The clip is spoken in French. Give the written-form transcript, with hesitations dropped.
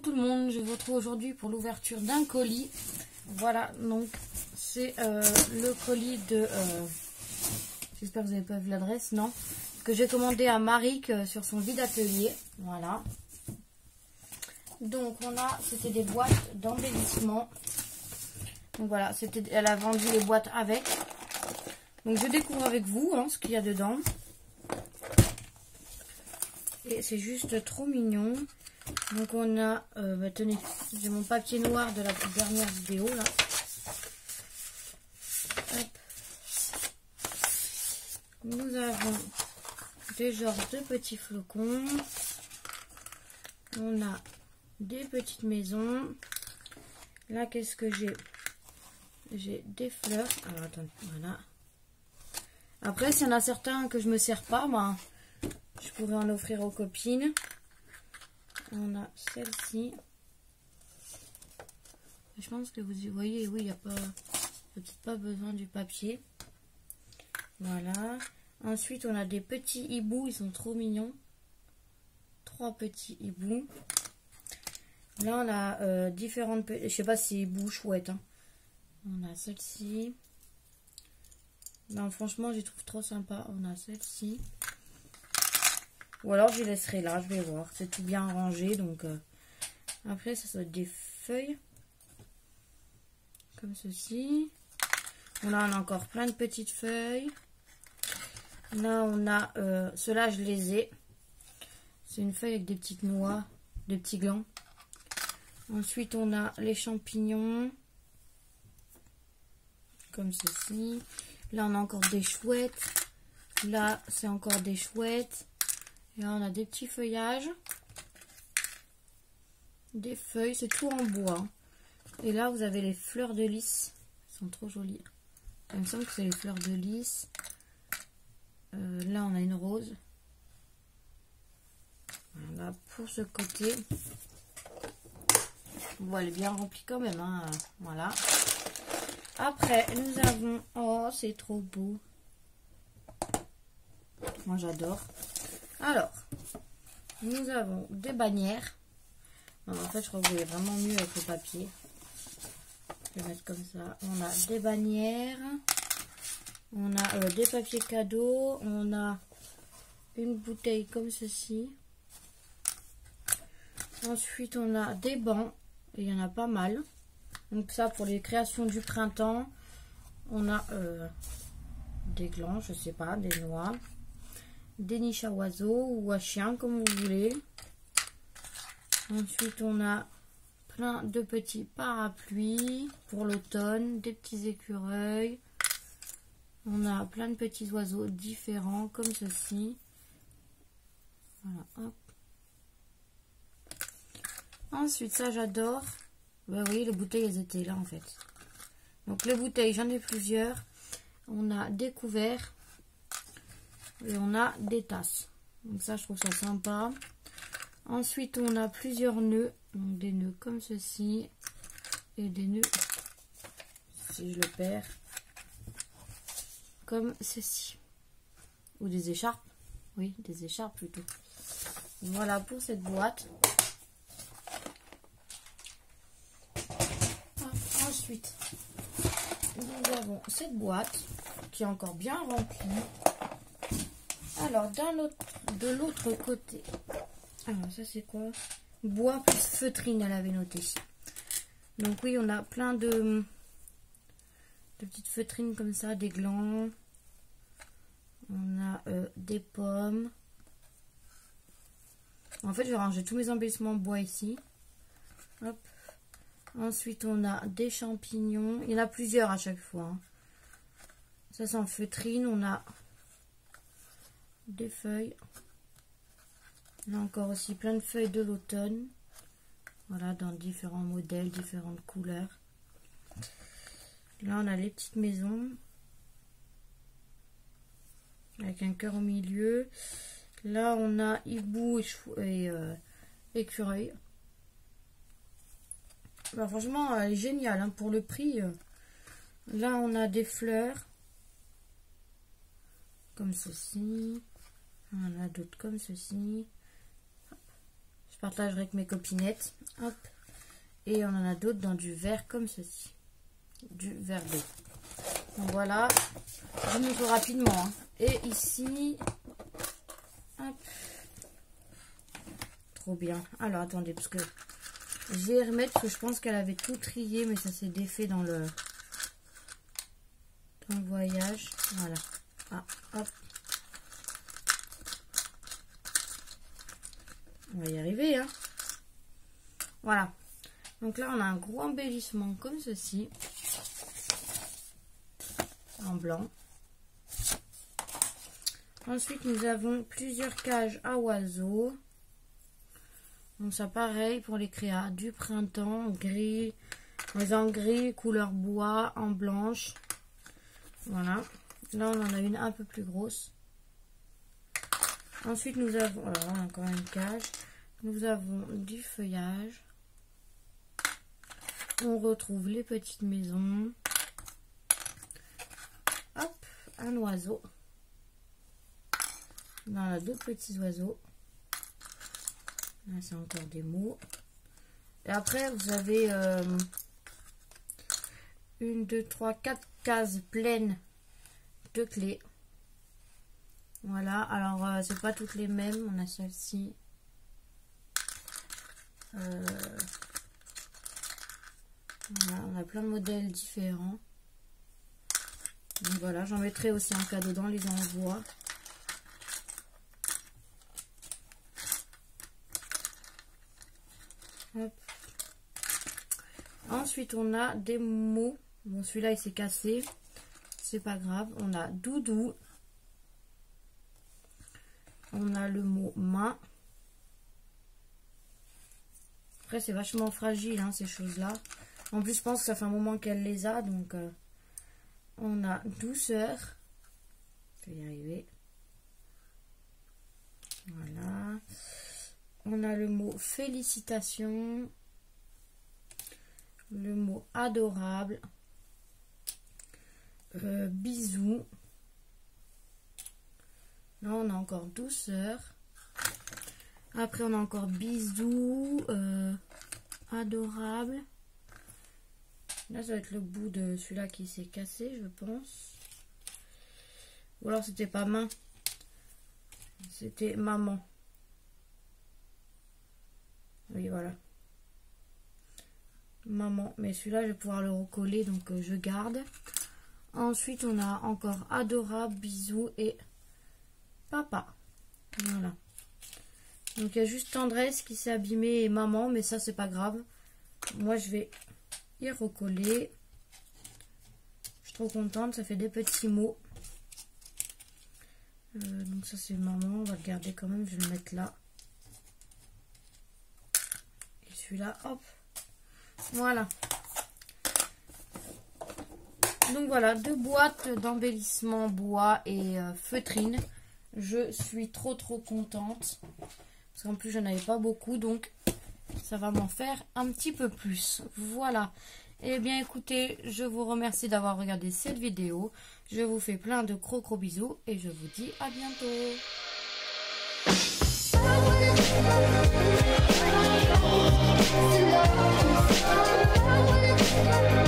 tout le monde, je vous retrouve aujourd'hui pour l'ouverture d'un colis. Voilà, donc c'est le colis de... J'espère que vous n'avez pas vu l'adresse, non. Que j'ai commandé à Maric sur son vide atelier. Voilà. Donc on a, c'était des boîtes d'embellissement. Donc voilà, elle a vendu les boîtes avec. Donc je découvre avec vous ce qu'il y a dedans. Et c'est juste trop mignon. Donc on a, tenez, j'ai mon papier noir de la toute dernière vidéo là. Hop. Nous avons des genres de petits flocons. On a des petites maisons. Là, qu'est-ce que j'ai? J'ai des fleurs. Alors attendez, voilà. Après, s'il y en a certains que je me sers pas, ben, je pourrais en offrir aux copines. On a celle-ci. Je pense que vous y voyez, oui, il n'y a peut-être pas besoin du papier. Voilà. Ensuite, on a des petits hiboux, ils sont trop mignons. 3 petits hiboux. Là, on a différentes... Je sais pas si c'est hibou chouette. On a celle-ci. Non, franchement, je les trouve trop sympa. On a celle-ci. Ou alors, je les laisserai là, je vais voir. C'est tout bien rangé, donc... Après, ça doit être des feuilles. Comme ceci. Là, on a encore plein de petites feuilles. Là, on a... Ceux-là, je les ai. C'est une feuille avec des petites noix, des petits glands. Ensuite, on a les champignons. Comme ceci. Là, on a encore des chouettes. Là, c'est encore des chouettes. Et là, on a des petits feuillages. Des feuilles, c'est tout en bois. Et là, vous avez les fleurs de lys. Elles sont trop jolies. Il me semble que c'est les fleurs de lys. Là, on a une rose. Voilà, pour ce côté. Bon, elle est bien remplie quand même. Voilà. Après, nous avons... Oh, c'est trop beau. Moi, j'adore. Alors, nous avons des bannières. Non, en fait, je crois que vous voyez vraiment mieux avec le papier. Je vais mettre comme ça. On a des bannières. On a des papiers cadeaux. On a une bouteille comme ceci. Ensuite, on a des bancs. Et il y en a pas mal. Donc ça, pour les créations du printemps. On a des glands, je sais pas, des noix. Des niches à oiseaux ou à chiens, comme vous voulez. Ensuite, on a plein de petits parapluies pour l'automne. Des petits écureuils. On a plein de petits oiseaux différents, comme ceci. Voilà, hop. Ensuite, ça j'adore. Ben oui, les bouteilles, elles étaient là en fait. Donc les bouteilles, j'en ai plusieurs. On a des couverts. Et on a des tasses. Donc ça, je trouve ça sympa. Ensuite, on a plusieurs nœuds. Donc des nœuds comme ceci. Et des nœuds, si je le perds, comme ceci. Ou des écharpes. Oui, des écharpes plutôt. Voilà pour cette boîte. Ensuite, nous avons cette boîte qui est encore bien remplie. Alors, de l'autre côté, alors ça c'est quoi? Bois plus feutrine, elle avait noté. Donc oui, on a plein de petites feutrines comme ça, des glands. On a des pommes. En fait, je vais ranger tous mes embellissements en bois ici. Hop. Ensuite, on a des champignons. Il y en a plusieurs à chaque fois. Ça, c'est en feutrine. On a des feuilles. Là encore aussi plein de feuilles de l'automne. Voilà, dans différents modèles, différentes couleurs. Là, on a les petites maisons. Avec un cœur au milieu. Là, on a hibou et écureuil. Bah, franchement, elle est géniale pour le prix. Là, on a des fleurs. Comme ceci. On en a d'autres comme ceci. Je partagerai avec mes copinettes. Hop. Et on en a d'autres dans du vert comme ceci. Du vert d'eau. Donc voilà. Je montre rapidement. Hein. Et ici. Hop. Trop bien. Alors attendez, parce que je vais remettre, parce que je pense qu'elle avait tout trié, mais ça s'est défait dans le voyage. Voilà. Ah, hop. On va y arriver, hein. Voilà. Donc là, on a un gros embellissement comme ceci. En blanc. Ensuite, nous avons plusieurs cages à oiseaux. Donc ça, pareil pour les créas. Du printemps, gris. Les en gris, couleur bois, en blanche. Voilà. Là, on en a une un peu plus grosse. Ensuite, nous avons... Alors, on a encore une cage. Nous avons du feuillage. On retrouve les petites maisons. Hop, un oiseau. On a deux petits oiseaux. Là, c'est encore des mots. Et après, vous avez 1, 2, 3, 4 cases pleines de clés. Voilà, alors c'est pas toutes les mêmes. On a celle-ci. Voilà, on a plein de modèles différents. Donc voilà, j'en mettrai aussi un cadeau dans les envois. Hop. Ensuite, on a des mots. Bon, celui-là, il s'est cassé. C'est pas grave. On a doudou. On a le mot main. Après, c'est vachement fragile, hein, ces choses-là. En plus, je pense que ça fait un moment qu'elle les a. Donc, on a douceur. Je vais y arriver. Voilà. On a le mot félicitations. Le mot adorable. Bisous. Là, on a encore douceur. Après, on a encore bisous. Adorable. Là, ça va être le bout de celui-là qui s'est cassé, je pense. Ou alors, c'était pas main. C'était maman. Oui, voilà. Maman. Mais celui-là, je vais pouvoir le recoller, donc je garde. Ensuite, on a encore adorable, bisous et papa. Voilà. Donc, il y a juste tendresse qui s'est abîmée et maman, mais ça, c'est pas grave. Moi, je vais y recoller. Je suis trop contente, ça fait des petits mots. Donc, ça, c'est maman. On va le garder quand même, je vais le mettre là. Et celui-là, hop. Voilà. Donc voilà, 2 boîtes d'embellissement bois et feutrine. Je suis trop contente. Parce qu'en plus, je n'en avais pas beaucoup. Donc, ça va m'en faire un petit peu plus. Voilà. Eh bien, écoutez, je vous remercie d'avoir regardé cette vidéo. Je vous fais plein de gros bisous. Et je vous dis à bientôt.